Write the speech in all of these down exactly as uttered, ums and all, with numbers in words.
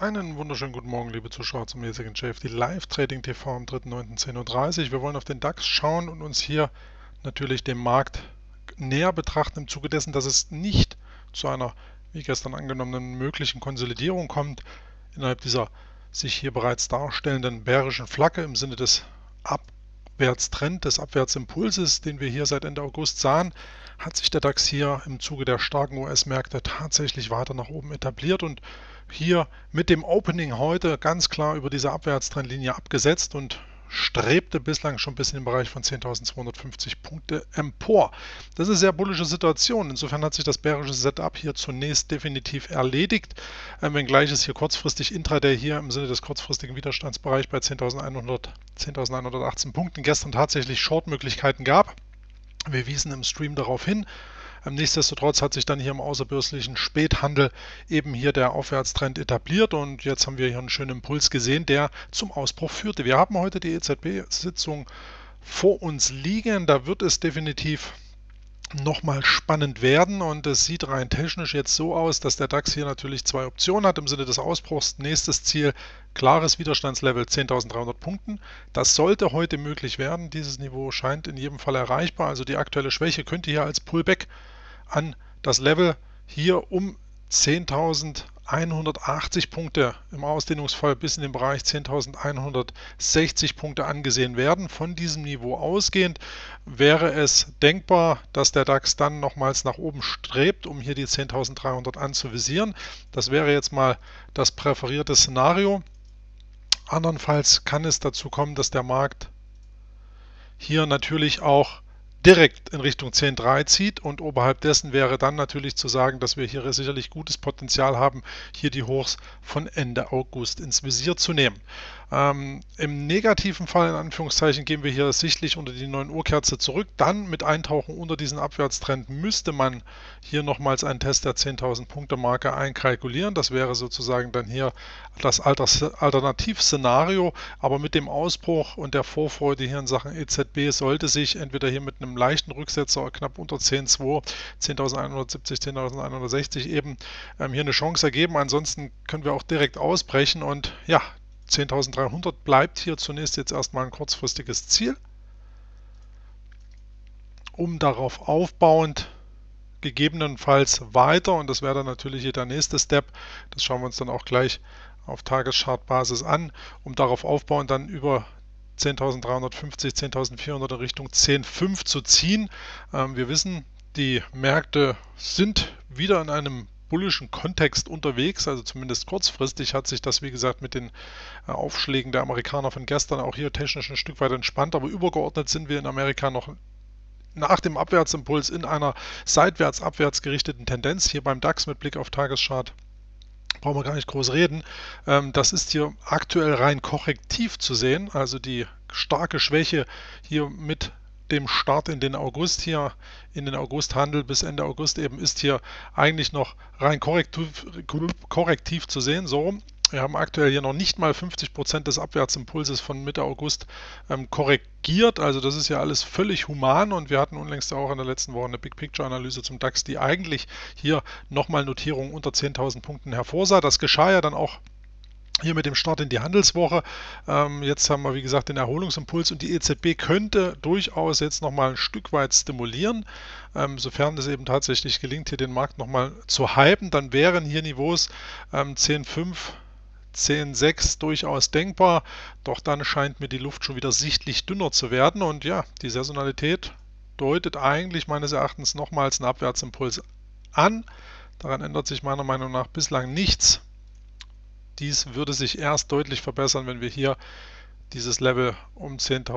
Einen wunderschönen guten Morgen, liebe Zuschauer zum jetzigen J F D Live Trading T V am dritten neunten zehn Uhr dreißig. Wir wollen auf den DAX schauen und uns hier natürlich den Markt näher betrachten, im Zuge dessen, dass es nicht zu einer, wie gestern angenommenen, möglichen Konsolidierung kommt, innerhalb dieser sich hier bereits darstellenden bärischen Flagge im Sinne des Abwärtstrend, des Abwärtsimpulses, den wir hier seit Ende August sahen, hat sich der DAX hier im Zuge der starken U S-Märkte tatsächlich weiter nach oben etabliert und hier mit dem Opening heute ganz klar über diese Abwärtstrendlinie abgesetzt und strebte bislang schon bis in den Bereich von zehntausendzweihundertfünfzig Punkte empor. Das ist eine sehr bullische Situation. Insofern hat sich das bärische Setup hier zunächst definitiv erledigt, äh, wenngleich es hier kurzfristig Intraday hier im Sinne des kurzfristigen Widerstandsbereichs bei zehntausendeinhundert, zehntausendeinhundertachtzehn Punkten gestern tatsächlich Short-Möglichkeiten gab. Wir wiesen im Stream darauf hin. Nichtsdestotrotz hat sich dann hier im außerbörslichen Späthandel eben hier der Aufwärtstrend etabliert und jetzt haben wir hier einen schönen Impuls gesehen, der zum Ausbruch führte. Wir haben heute die E Z B-Sitzung vor uns liegen, da wird es definitiv nochmal spannend werden und es sieht rein technisch jetzt so aus, dass der DAX hier natürlich zwei Optionen hat im Sinne des Ausbruchs. Nächstes Ziel, klares Widerstandslevel zehntausenddreihundert Punkten. Das sollte heute möglich werden. Dieses Niveau scheint in jedem Fall erreichbar. Also die aktuelle Schwäche könnte hier als Pullback an das Level hier um zehntausendeinhundertachtzig Punkte im Ausdehnungsfall bis in den Bereich zehntausendeinhundertsechzig Punkte angesehen werden. Von diesem Niveau ausgehend wäre es denkbar, dass der DAX dann nochmals nach oben strebt, um hier die zehntausenddreihundert anzuvisieren. Das wäre jetzt mal das präferierte Szenario. Andernfalls kann es dazu kommen, dass der Markt hier natürlich auch direkt in Richtung zehn Komma drei zieht und oberhalb dessen wäre dann natürlich zu sagen, dass wir hier sicherlich gutes Potenzial haben, hier die Hochs von Ende August ins Visier zu nehmen. Ähm, Im negativen Fall, in Anführungszeichen, gehen wir hier sichtlich unter die neun Uhr Kerze zurück. Dann mit Eintauchen unter diesen Abwärtstrend müsste man hier nochmals einen Test der zehntausend Punkte Marke einkalkulieren. Das wäre sozusagen dann hier das Alternativszenario, aber mit dem Ausbruch und der Vorfreude hier in Sachen E Z B sollte sich entweder hier mit einem leichten Rücksetzer knapp unter zehn Komma zwei, zehntausendeinhundertsiebzig, zehntausendeinhundertsechzig eben ähm, hier eine Chance ergeben. Ansonsten können wir auch direkt ausbrechen und ja, zehntausenddreihundert bleibt hier zunächst jetzt erstmal ein kurzfristiges Ziel, um darauf aufbauend gegebenenfalls weiter, und das wäre dann natürlich hier der nächste Step, das schauen wir uns dann auch gleich auf Tageschartbasis an, um darauf aufbauend dann über zehntausenddreihundertfünfzig, zehntausendvierhundert in Richtung zehn Komma fünf zu ziehen. Ähm, wir wissen, die Märkte sind wieder in einem bullischen Kontext unterwegs, also zumindest kurzfristig hat sich das, wie gesagt, mit den äh, Aufschlägen der Amerikaner von gestern auch hier technisch ein Stück weit entspannt, aber übergeordnet sind wir in Amerika noch nach dem Abwärtsimpuls in einer seitwärts-abwärts gerichteten Tendenz, hier beim DAX mit Blick auf Tageschart. Brauchen wir gar nicht groß reden. Das ist hier aktuell rein korrektiv zu sehen, also die starke Schwäche hier mit dem Start in den August hier, in den Augusthandel bis Ende August eben, ist hier eigentlich noch rein korrektiv, korrektiv zu sehen. So, wir haben aktuell hier noch nicht mal fünfzig Prozent des Abwärtsimpulses von Mitte August ähm, korrigiert. Also das ist ja alles völlig human und wir hatten unlängst auch in der letzten Woche eine Big Picture Analyse zum DAX, die eigentlich hier nochmal Notierungen unter zehntausend Punkten hervorsah. Das geschah ja dann auch hier mit dem Start in die Handelswoche. Ähm, jetzt haben wir, wie gesagt, den Erholungsimpuls und die E Z B könnte durchaus jetzt nochmal ein Stück weit stimulieren. Ähm, sofern es eben tatsächlich gelingt, hier den Markt nochmal zu hypen, dann wären hier Niveaus ähm, zehn Komma fünf, zehn Komma sechs durchaus denkbar, doch dann scheint mir die Luft schon wieder sichtlich dünner zu werden und ja, die Saisonalität deutet eigentlich meines Erachtens nochmals einen Abwärtsimpuls an. Daran ändert sich meiner Meinung nach bislang nichts. Dies würde sich erst deutlich verbessern, wenn wir hier dieses Level um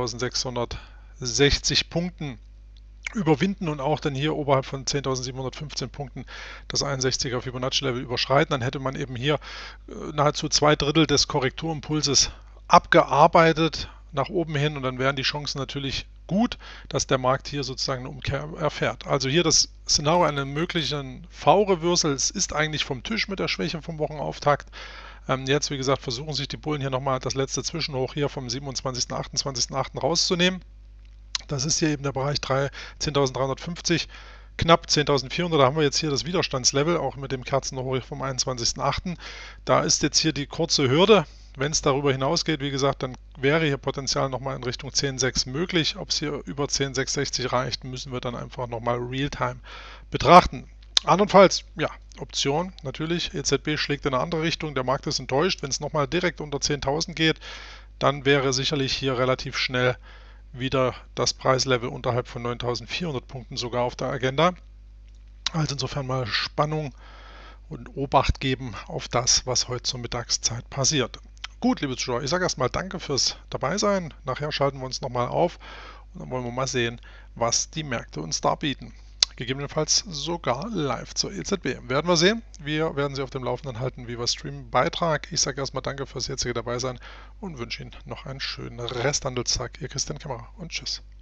zehntausendsechshundertsechzig Punkten überwinden und auch dann hier oberhalb von zehntausendsiebenhundertfünfzehn Punkten das einundsechziger Fibonacci-Level überschreiten. Dann hätte man eben hier nahezu zwei Drittel des Korrekturimpulses abgearbeitet nach oben hin und dann wären die Chancen natürlich gut, dass der Markt hier sozusagen eine Umkehr erfährt. Also hier das Szenario einer möglichen V-Reversal, es ist eigentlich vom Tisch mit der Schwäche vom Wochenauftakt. Ähm, jetzt, wie gesagt, versuchen sich die Bullen hier nochmal das letzte Zwischenhoch hier vom siebenundzwanzigsten achtundzwanzigsten achten rauszunehmen. Das ist hier eben der Bereich zehntausenddreihundertfünfzig. knapp zehntausendvierhundert, da haben wir jetzt hier das Widerstandslevel, auch mit dem Kerzenhoch vom einundzwanzigsten achten Da ist jetzt hier die kurze Hürde. Wenn es darüber hinausgeht, wie gesagt, dann wäre hier Potenzial nochmal in Richtung zehn Komma sechs möglich. Ob es hier über zehn Komma sechshundertsechzig reicht, müssen wir dann einfach nochmal Realtime betrachten. Andernfalls, ja, Option natürlich, E Z B schlägt in eine andere Richtung, der Markt ist enttäuscht. Wenn es nochmal direkt unter zehntausend geht, dann wäre sicherlich hier relativ schnell wieder das Preislevel unterhalb von neuntausendvierhundert Punkten sogar auf der Agenda. Also insofern mal Spannung und Obacht geben auf das, was heute zur Mittagszeit passiert. Gut, liebe Zuschauer, ich sage erstmal danke fürs Dabeisein. Nachher schalten wir uns nochmal auf und dann wollen wir mal sehen, was die Märkte uns da bieten. Gegebenenfalls sogar live zur E Z B. Werden wir sehen. Wir werden Sie auf dem Laufenden halten, wie wir streamen. Beitrag. Ich sage erstmal danke fürs jetzige Dabeisein und wünsche Ihnen noch einen schönen Resthandelstag. Ihr Christian Kämmerer und tschüss.